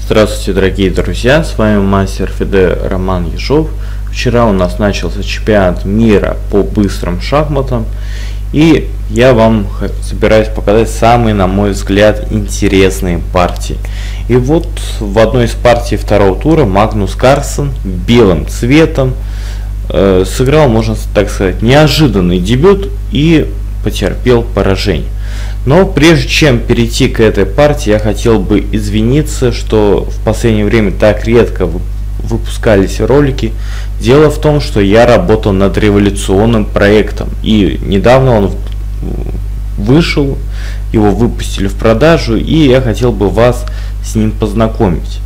Здравствуйте, дорогие друзья, с вами мастер ФИДЕ Роман Ежов. Вчера у нас начался чемпионат мира по быстрым шахматам, и я вам собираюсь показать самые, на мой взгляд, интересные партии. И вот в одной из партий второго тура Магнус Карлсен белым цветом сыграл, можно так сказать, неожиданный дебют и потерпел поражение. Но прежде чем перейти к этой партии, я хотел бы извиниться, что в последнее время так редко выпускались ролики. Дело в том, что я работал над революционным проектом, и недавно он вышел, его выпустили в продажу, и я хотел бы вас с ним познакомить.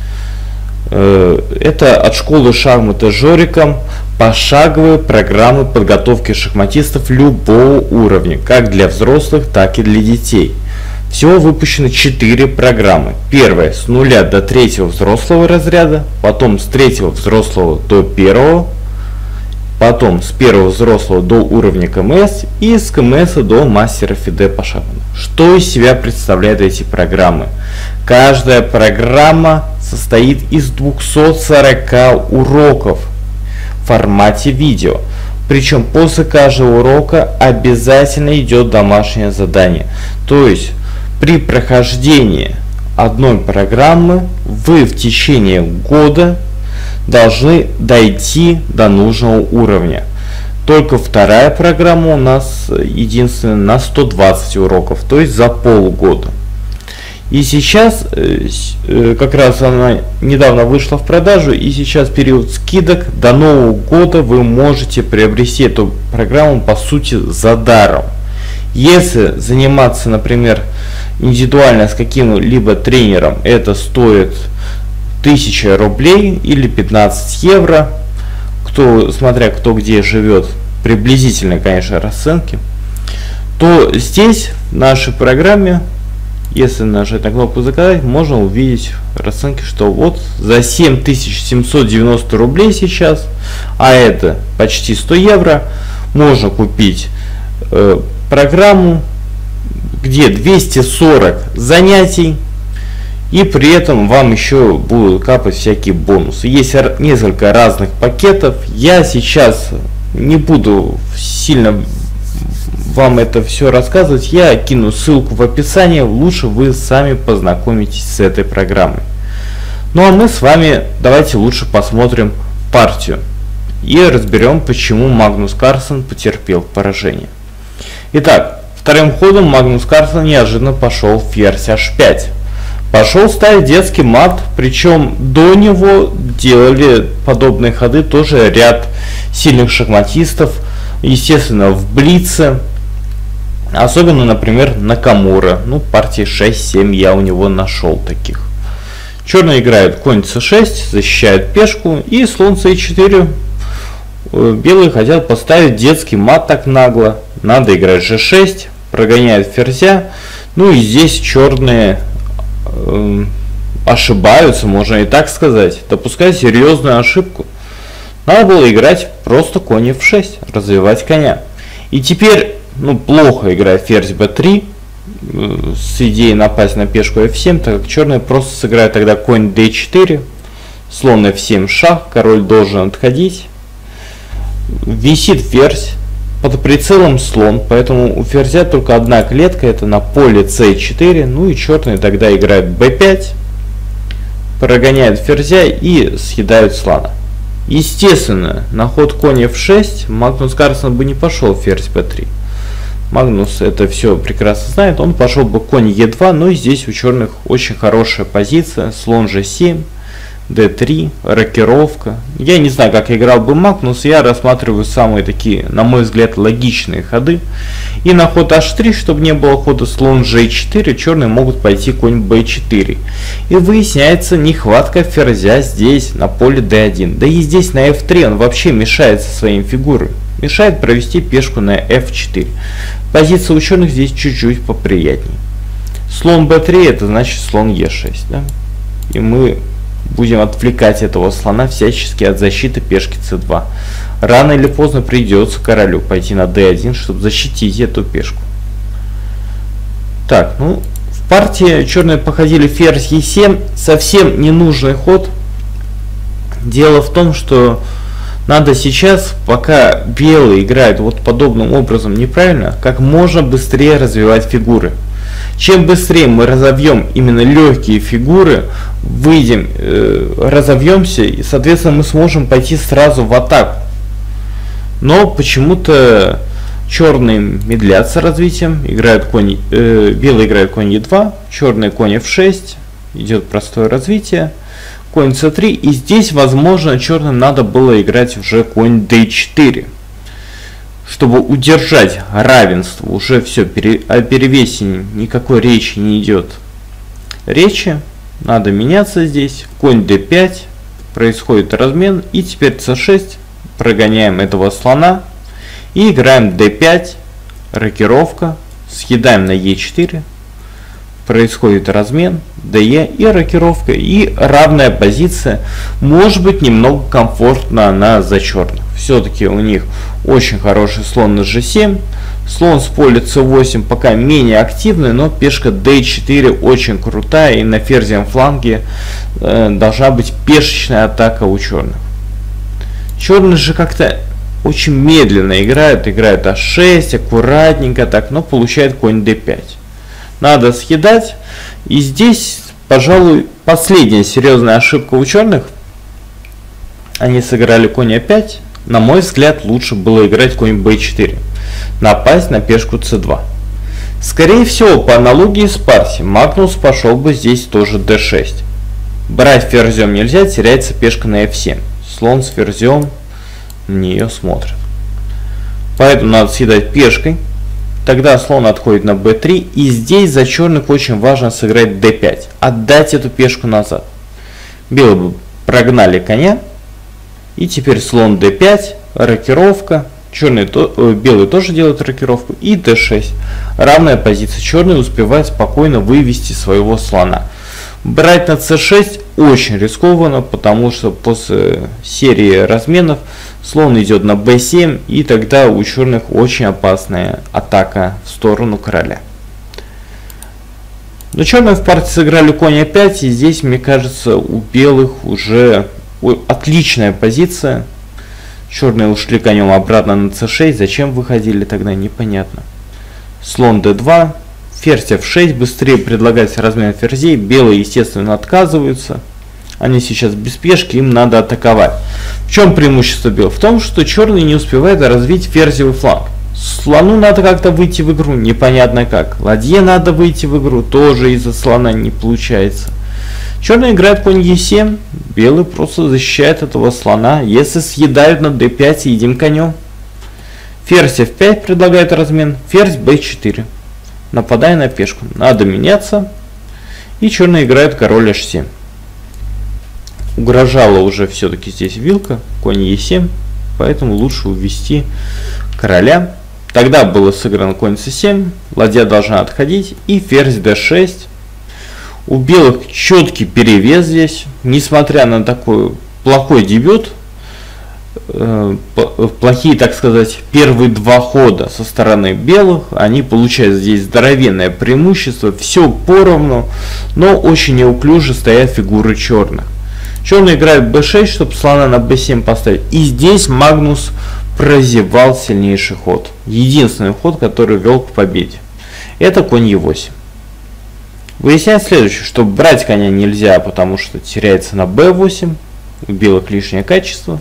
Это от школы шахмата Жорика пошаговые программы подготовки шахматистов любого уровня, как для взрослых, так и для детей. Всего выпущено 4 программы. Первая с 0 до 3 взрослого разряда, потом с 3 взрослого до 1, потом с 1 взрослого до уровня КМС и с КМС до мастера ФИДЕ по шахматам. Что из себя представляют эти программы? Каждая программа состоит из 240 уроков в формате видео. Причем после каждого урока обязательно идет домашнее задание. То есть при прохождении одной программы вы в течение года должны дойти до нужного уровня. Только вторая программа у нас единственная на 120 уроков, то есть за полгода. И сейчас, как раз она недавно вышла в продажу, и сейчас период скидок, до Нового года вы можете приобрести эту программу по сути за даром. Если заниматься, например, индивидуально с каким-либо тренером, это стоит 1000 рублей или 15 евро, смотря кто где живет, приблизительно, конечно, расценки, то здесь в нашей программе, если нажать на кнопку заказать, можно увидеть расценки, что вот за 7790 рублей сейчас, а это почти 100 евро, можно купить программу, где 240 занятий, и при этом вам еще будут капать всякие бонусы. Есть несколько разных пакетов. Я сейчас не буду сильно вам это все рассказывать. Я кину ссылку в описании. Лучше вы сами познакомитесь с этой программой. Ну а мы с вами давайте лучше посмотрим партию и разберем, почему Магнус Карлсен потерпел поражение. Итак, вторым ходом Магнус Карлсен неожиданно пошел ферзь h5. Пошел ставить детский мат, причем до него делали подобные ходы тоже ряд сильных шахматистов, естественно, в блице. Особенно, например, Накамура. Ну, партии 6-7 я у него нашел таких. Черные играют конь c6, защищают пешку, и слон c4. Белые хотят поставить детский мат так нагло. Надо играть g6, прогоняют ферзя. Ну и здесь черные ошибаются, можно и так сказать, допускают серьезную ошибку. Надо было играть просто конь f6, развивать коня. И теперь, плохо играть ферзь b3 с идеей напасть на пешку f7, так как черные просто сыграют тогда конь d4, слон f7 шах, король должен отходить, висит ферзь, под прицелом слон, поэтому у ферзя только одна клетка, это на поле c4, ну и черные тогда играют b5, прогоняют ферзя и съедают слона. Естественно, на ход конь f6 Магнус Карлсен бы не пошел ферзь b3. Магнус это все прекрасно знает, он пошел бы конь e2, но здесь у черных очень хорошая позиция, слон g7, d3, рокировка. Я не знаю, как играл бы Магнус, я рассматриваю самые такие, на мой взгляд, логичные ходы. И на ход h3, чтобы не было хода слон g4, черные могут пойти конь b4. И выясняется нехватка ферзя здесь, на поле d1. Да и здесь на f3 он вообще мешает со своей фигурой. Мешает провести пешку на f4. Позиция у черных здесь чуть-чуть поприятнее. Слон b3 это значит слон e6. Да? И мы будем отвлекать этого слона всячески от защиты пешки c2. Рано или поздно придется королю пойти на d1, чтобы защитить эту пешку. Так, В партии черные походили ферзь e7, совсем ненужный ход. Дело в том, что надо сейчас, пока белые играют вот подобным образом неправильно, как можно быстрее развивать фигуры. Чем быстрее мы разовьем именно легкие фигуры, выйдем, разовьемся, и, соответственно, мы сможем пойти сразу в атаку. Но почему-то черные медлят с развитием, играют конь, белые играют конь e2, черные конь f6, идет простое развитие, конь c3, и здесь, возможно, черным надо было играть уже конь d4, чтобы удержать равенство. Уже все, о перевесе никакой речи не идет. Надо меняться здесь, конь d5, происходит размен, и теперь c6, прогоняем этого слона. И играем d5, рокировка, съедаем на e4, происходит размен, de и рокировка, и равная позиция. Может быть немного комфортно она за черных. Все-таки у них очень хороший слон на g7, слон с поля c8 пока менее активный, но пешка d4 очень крутая, и на ферзевом фланге должна быть пешечная атака у черных. Черные же как-то очень медленно играют а6, аккуратненько так, но получает конь d5. Надо съедать. И здесь, пожалуй, последняя серьезная ошибка у черных. Они сыграли конь a5. На мой взгляд, лучше было играть конь b4. Напасть на пешку c2. Скорее всего, по аналогии с партией, Магнус пошел бы здесь тоже d6. Брать ферзем нельзя, теряется пешка на f7. Слон с ферзем на нее смотрит. Поэтому надо съедать пешкой. Тогда слон отходит на b3. И здесь за черных очень важно сыграть d5. Отдать эту пешку назад. Белые бы прогнали коня. И теперь слон d5. Рокировка. Белые тоже делают рокировку. И d6. Равная позиция. Черные успевают спокойно вывести своего слона. Брать на c6 очень рискованно, потому что после серии разменов слон идет на b7, и тогда у черных очень опасная атака в сторону короля. Но черные в партии сыграли конь a5, и здесь, мне кажется, у белых уже отличная позиция. Черные ушли конем обратно на c6, зачем выходили тогда, непонятно. Слон d2. Ферзь f6, быстрее предлагается размен ферзей. Белые, естественно, отказываются. Они сейчас без пешки, им надо атаковать. В чем преимущество белых? В том, что черные не успевают развить ферзевый фланг. Слону надо как-то выйти в игру, непонятно как. Ладье надо выйти в игру, тоже из-за слона не получается. Черные играют конь e7, белые просто защищают этого слона. Если съедают на d5, едим конем. Ферзь f5 предлагает размен, ферзь b4. Нападая на пешку. Надо меняться. И черные играют король h7. Угрожала уже все-таки здесь вилка. Конь e7. Поэтому лучше увести короля. Тогда было сыграно конь c7. Ладья должна отходить. И ферзь d6. У белых четкий перевес здесь. Несмотря на такой плохой дебют. Плохие, так сказать, первые два хода со стороны белых, они получают здесь здоровенное преимущество, все поровну, но очень неуклюже стоят фигуры черных. Черные играют b6, чтобы слона на b7 поставить, и здесь Магнус прозевал сильнейший ход, единственный ход, который вел к победе. Это конь e8. Выясняем следующее, что брать коня нельзя, потому что теряется на b8, у белых лишнее качество.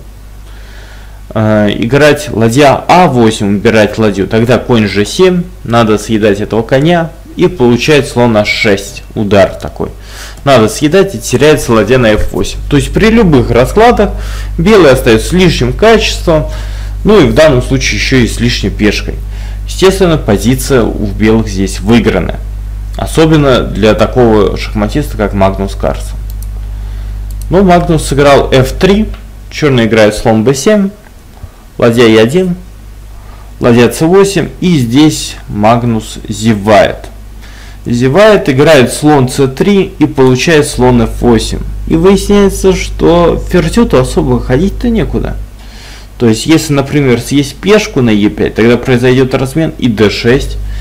Играть ладья а8, убирать ладью, тогда конь g7, надо съедать этого коня и получать слон h6, удар такой. Надо съедать и теряется ладья на f8. То есть при любых раскладах белые остаются с лишним качеством, ну и в данном случае еще и с лишней пешкой. Естественно, позиция у белых здесь выигранная. Особенно для такого шахматиста, как Магнус Карлсен. Но Магнус сыграл f3, черный играет слон b7, ладья e1, ладья c8, и здесь Магнус зевает. Зевает, играет слон c3 и получает слон f8. И выясняется, что ферзю-то особо ходить-то некуда. То есть, если, например, съесть пешку на e5, тогда произойдет размен и d6.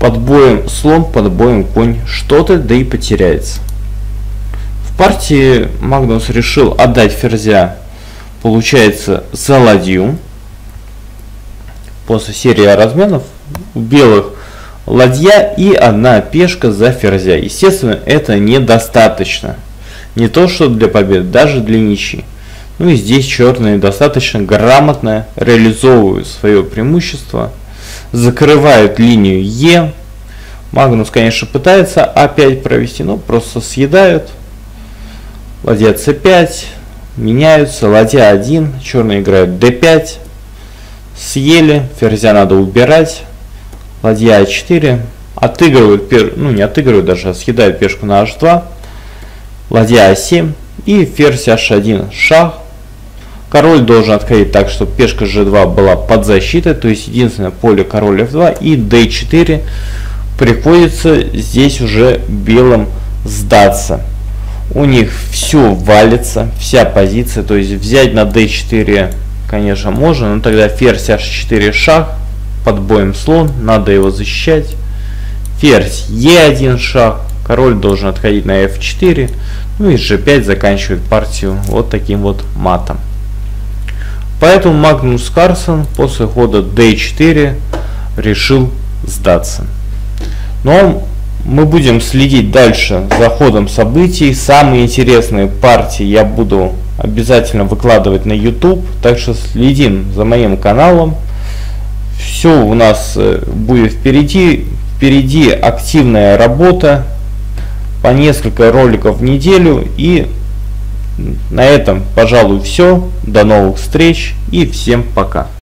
Под боем слон, под боем конь. Что-то да и потеряется. В партии Магнус решил отдать ферзя, получается, за ладью. После серии разменов у белых ладья и одна пешка за ферзя. Естественно, это недостаточно. Не то что для победы, даже для ничьи. Ну и здесь черные достаточно грамотно реализовывают свое преимущество. Закрывают линию Е. Магнус, конечно, пытается опять провести, но просто съедают. Ладья c5. Меняются. Ладья 1. Черные играют d5. Съели. Ферзя надо убирать. Ладья а4. Отыгрывают, ну не отыгрывают даже, а съедают пешку на h2. Ладья а7. И ферзь h1. Шах. Король должен отходить так, чтобы пешка g2 была под защитой. То есть единственное поле король f2 и d4. Приходится здесь уже белым сдаться. У них все валится, вся позиция. То есть взять на d4, конечно, можно. Но тогда ферзь h4 шах. Под боем слон. Надо его защищать. Ферзь e1 шах. Король должен отходить на f4. Ну и g5 заканчивает партию вот таким вот матом. Поэтому Магнус Карлсен после хода d4 решил сдаться. Но мы будем следить дальше за ходом событий. Самые интересные партии я буду обязательно выкладывать на YouTube. Так что следим за моим каналом. Все у нас будет впереди. Впереди активная работа. По несколько роликов в неделю. И на этом, пожалуй, все. До новых встреч и всем пока.